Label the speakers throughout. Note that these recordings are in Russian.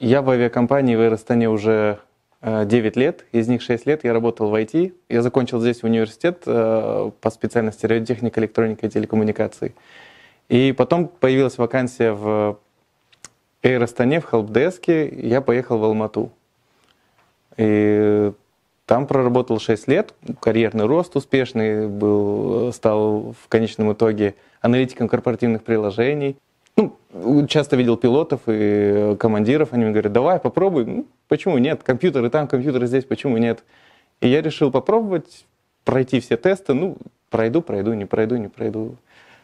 Speaker 1: Я в авиакомпании в Аэростане уже 9 лет, из них 6 лет я работал в IT. Я закончил здесь университет по специальности радиотехника, электроника и телекоммуникации. И потом появилась вакансия в Аэростане, в хелпдеске, я поехал в Алмату. И там проработал 6 лет, карьерный рост успешный был, стал в конечном итоге аналитиком корпоративных приложений. Ну, часто видел пилотов и командиров, они мне говорят, давай попробуй. Ну, почему нет? Компьютеры там, компьютеры здесь, почему нет? И я решил попробовать, пройти все тесты. Ну, пройду, не пройду.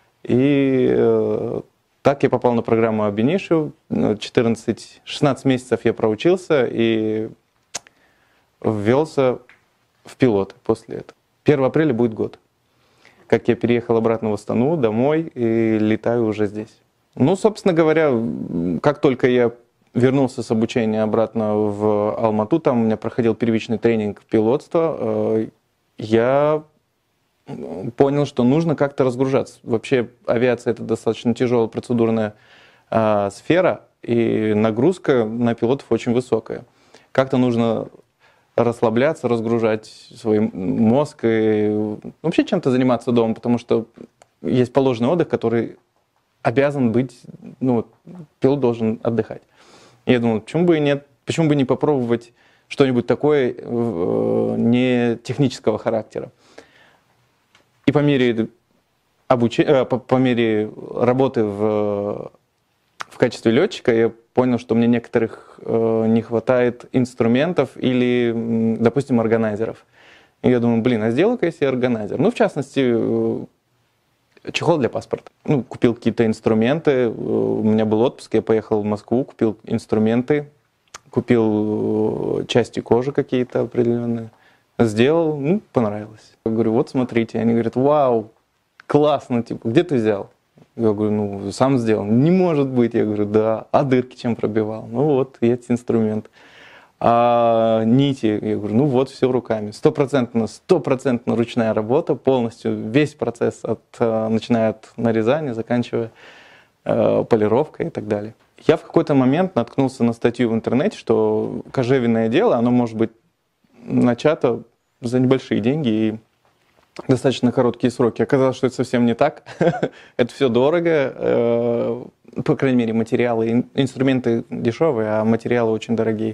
Speaker 1: И так я попал на программу Абинишио. 16 месяцев я проучился и ввелся в пилоты после этого. 1 апреля будет год, как я переехал обратно в Астану, домой и летаю уже здесь. Ну, собственно говоря, как только я вернулся с обучения обратно в Алмату, там у меня проходил первичный тренинг пилотства, я понял, что нужно как-то разгружаться. Вообще авиация — это достаточно тяжелая процедурная сфера, и нагрузка на пилотов очень высокая. Как-то нужно расслабляться, разгружать свой мозг и вообще чем-то заниматься дома, потому что есть положенный отдых, который обязан быть, ну, пилот должен отдыхать. И я думал, почему бы и нет, почему бы не попробовать что-нибудь такое не технического характера. И по мере работы в качестве летчика я понял, что мне некоторых не хватает инструментов или, допустим, органайзеров. И я думаю, блин, а сделаю-ка я себе органайзер. Ну, в частности, чехол для паспорта. Ну, купил какие-то инструменты, у меня был отпуск, я поехал в Москву, купил инструменты, купил части кожи какие-то определенные, сделал, ну, понравилось. Я говорю, вот смотрите, они говорят, вау, классно, типа, где ты взял? Я говорю, ну, сам сделал. Не может быть. Я говорю, да. А дырки чем пробивал? Ну вот, есть инструмент. А нити? Я говорю, ну вот, все руками. Стопроцентно ручная работа, полностью весь процесс, начиная от нарезания, заканчивая полировкой и так далее. Я в какой-то момент наткнулся на статью в интернете, что кожевенное дело, оно может быть начато за небольшие деньги и достаточно короткие сроки. Оказалось, что это совсем не так. Это все дорого. По крайней мере, материалы, инструменты дешевые, а материалы очень дорогие.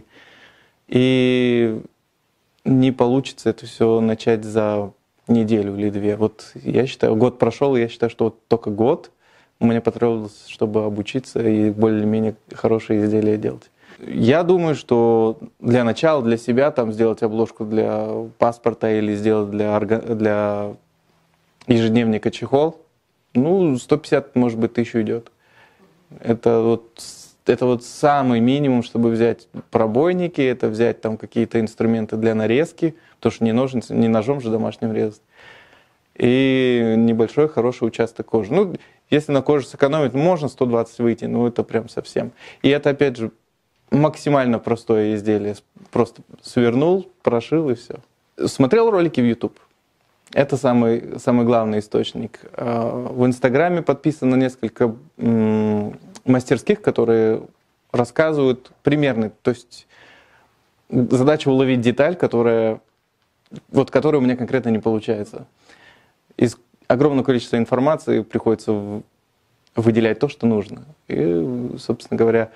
Speaker 1: И не получится это все начать за неделю или две. Вот я считаю, год прошел, и я считаю, что вот только год у меня потребовалось, чтобы обучиться и более-менее хорошие изделия делать. Я думаю, что для начала, для себя, там, сделать обложку для паспорта или сделать для ежедневника чехол, ну, 150, может быть, 1000 идет. Это вот самый минимум, чтобы взять пробойники, это взять там какие-то инструменты для нарезки, потому что не ножом же домашним резать. И небольшой хороший участок кожи. Ну, если на коже сэкономить, можно 120 выйти, но это прям совсем. И это, опять же, максимально простое изделие. Просто свернул, прошил и все. Смотрел ролики в YouTube. Это самый главный источник. В Инстаграме подписано несколько мастерских, которые рассказывают примерно. То есть задача уловить деталь, которая у меня конкретно не получается. Из огромного количества информации приходится выделять то, что нужно. И, собственно говоря,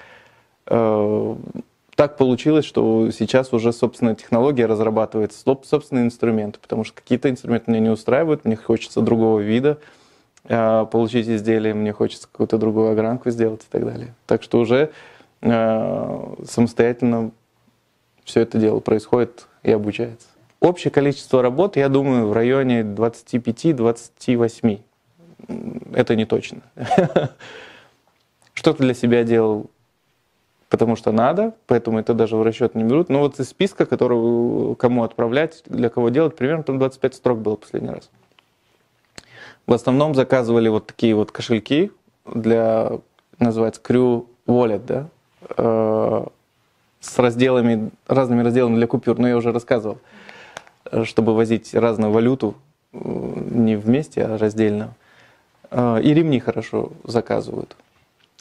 Speaker 1: так получилось, что сейчас уже, собственно, технология разрабатывает собственные инструменты, потому что какие-то инструменты меня не устраивают, мне хочется другого вида получить изделие, мне хочется какую-то другую огранку сделать и так далее. Так что уже самостоятельно все это дело происходит и обучается. Общее количество работ, я думаю, в районе 25-28. Это не точно. Что-то для себя делал, потому что надо, поэтому это даже в расчет не берут. Но вот из списка, который кому отправлять, для кого делать, примерно там 25 строк было последний раз. В основном заказывали вот такие вот кошельки для, называется, Crew Wallet, да, с разными разделами для купюр. Но я уже рассказывал, чтобы возить разную валюту не вместе, а раздельно. И ремни хорошо заказывают.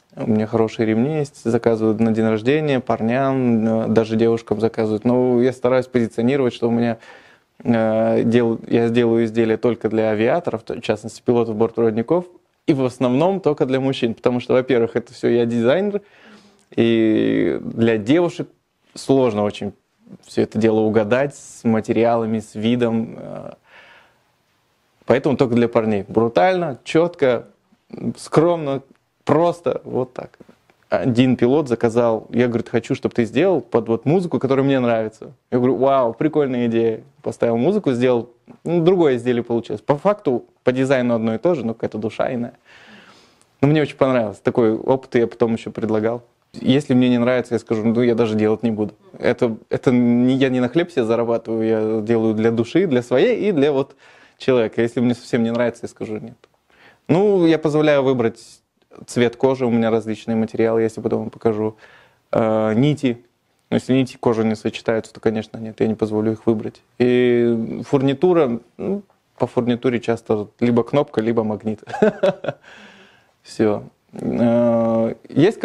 Speaker 1: У меня хорошие ремни есть, заказывают на день рождения, парням, даже девушкам заказывают. Но я стараюсь позиционировать, что у меня я делаю изделия только для авиаторов, в частности, пилотов, бортпроводников, и в основном только для мужчин. Потому что, во-первых, это все я дизайнер, и для девушек сложно очень все это дело угадать с материалами, с видом. Поэтому только для парней. Брутально, четко, скромно, просто вот так. Один пилот заказал, я, говорит, хочу, чтобы ты сделал под вот музыку, которая мне нравится. Я говорю, вау, прикольная идея. Поставил музыку, сделал, другое изделие получилось. По факту, по дизайну одно и то же, но какая-то душа иная. Но мне очень понравилось. Такой опыт я потом еще предлагал. Если мне не нравится, я скажу, ну я даже делать не буду. Это не, я не на хлеб себе зарабатываю, я делаю для души, для своей и для вот человека. Если мне совсем не нравится, я скажу нет. Ну, я позволяю выбрать цвет кожи, у меня различные материалы, если потом вам покажу. Нити. Но если нити кожи не сочетаются, то, конечно, нет, я не позволю их выбрать. И фурнитура, ну, по фурнитуре часто либо кнопка, либо магнит. Все. Есть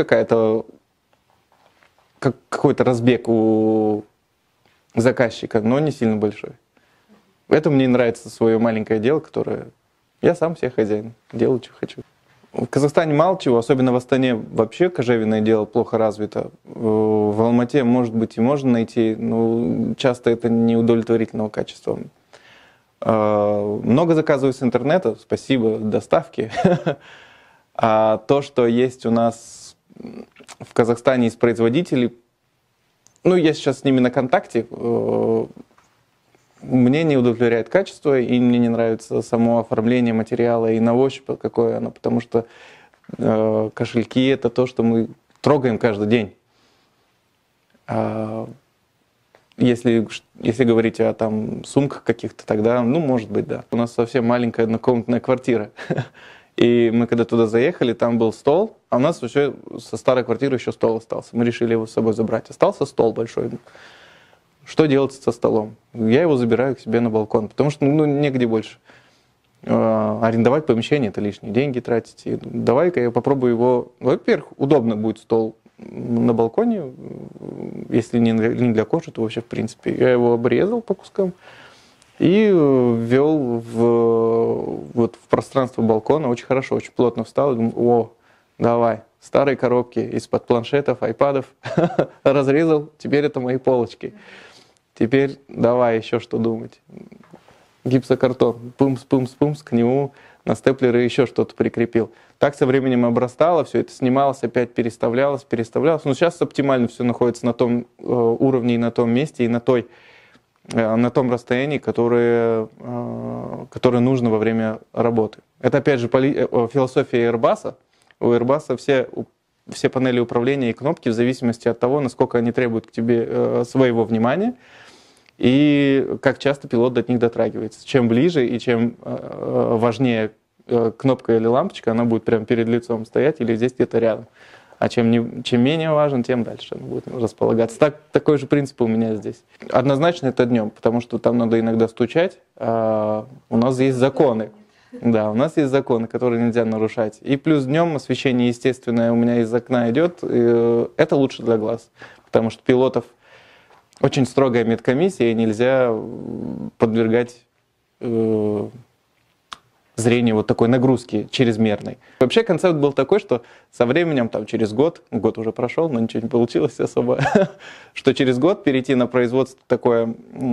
Speaker 1: какой-то разбег у заказчика, но не сильно большой. Это мне нравится свое маленькое дело, которое я сам себе хозяин, делаю, что хочу. В Казахстане мало чего, особенно в Астане вообще кожевенное дело плохо развито. В Алмате, может быть, и можно найти, но часто это неудовлетворительного качества. Много заказываю с интернета, спасибо, доставки. А то, что есть у нас в Казахстане из производителей, ну, я сейчас с ними на контакте, мне не удовлетворяет качество, и мне не нравится само оформление материала и на ощупь какое оно, потому что кошельки — это то, что мы трогаем каждый день. Если говорить о там сумках каких-то, тогда, ну, может быть, да. У нас совсем маленькая однокомнатная квартира. И мы когда туда заехали, там был стол, а у нас еще со старой квартиры еще стол остался. Мы решили его с собой забрать. Остался стол большой. Что делать со столом? Я его забираю к себе на балкон, потому что ну, негде больше. Арендовать помещение — это лишние деньги тратить. И давай-ка я попробую его... Во-первых, удобно будет стол на балконе. Если не для кожи, то вообще в принципе. Я его обрезал по кускам и ввел в пространство балкона. Очень хорошо, очень плотно встал. И думаю, о, давай. Старые коробки из-под планшетов, айпадов разрезал. Теперь это мои полочки. Теперь давай еще что думать. Гипсокартон, пумс, к нему на степлеры еще что-то прикрепил. Так со временем обрастало, все это снималось, опять переставлялось. Но сейчас оптимально все находится на том уровне и на том месте, и на том расстоянии, которое нужно во время работы. Это опять же философия Airbus. У Airbus все панели управления и кнопки в зависимости от того, насколько они требуют к тебе своего внимания, и как часто пилот до них дотрагивается. Чем ближе и чем важнее кнопка или лампочка, она будет прямо перед лицом стоять или здесь где-то рядом. А чем менее важен, тем дальше она будет располагаться. Такой же принцип у меня здесь. Однозначно это днем, потому что там надо иногда стучать. У нас есть законы. Да, у нас есть законы, которые нельзя нарушать. И плюс днем освещение естественное у меня из окна идет. Это лучше для глаз, потому что пилотов очень строгая медкомиссия, и нельзя подвергать зрению вот такой нагрузки чрезмерной. Вообще концепт был такой, что со временем, там, через год уже прошел, но ничего не получилось особо, что через год перейти на производство такое,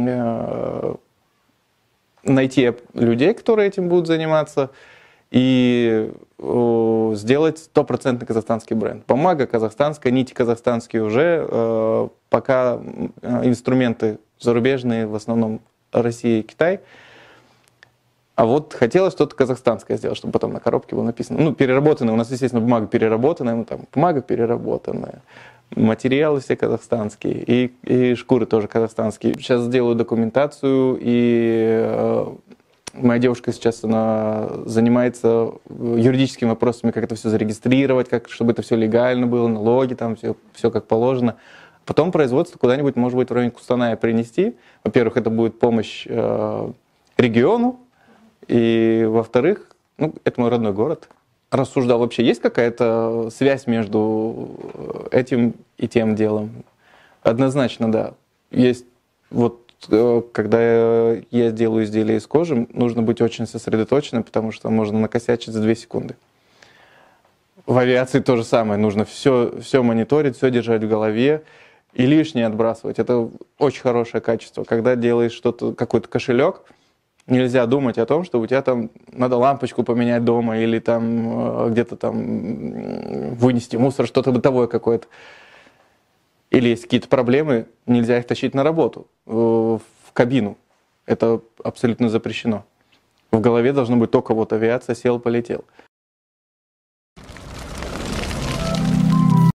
Speaker 1: найти людей, которые этим будут заниматься, и сделать стопроцентный казахстанский бренд. Бумага казахстанская, нити казахстанские уже, пока инструменты зарубежные, в основном Россия и Китай. А вот хотелось что-то казахстанское сделать, чтобы потом на коробке было написано. Ну, переработанная, у нас, естественно, бумага переработанная, ну, там, бумага переработанная, материалы все казахстанские, и шкуры тоже казахстанские. Сейчас сделаю документацию, и моя девушка сейчас она занимается юридическими вопросами, как это все зарегистрировать, чтобы это все легально было, налоги, там все как положено. Потом производство куда-нибудь, может быть, в районе Кустаная принести. Во-первых, это будет помощь региону, и во-вторых, ну, это мой родной город. рассуждал, вообще есть какая-то связь между этим и тем делом? Однозначно, да. Есть вот когда я делаю изделия из кожи, нужно быть очень сосредоточенным, потому что можно накосячить за 2 секунды. В авиации то же самое. Нужно все мониторить, все держать в голове и лишнее отбрасывать. Это очень хорошее качество. Когда делаешь что-то, какой-то кошелек, нельзя думать о том, что у тебя там надо лампочку поменять дома или там где-то там вынести мусор, что-то бытовое какое-то. Или есть какие-то проблемы, нельзя их тащить на работу, в кабину. Это абсолютно запрещено. В голове должно быть только вот авиация, сел, полетел.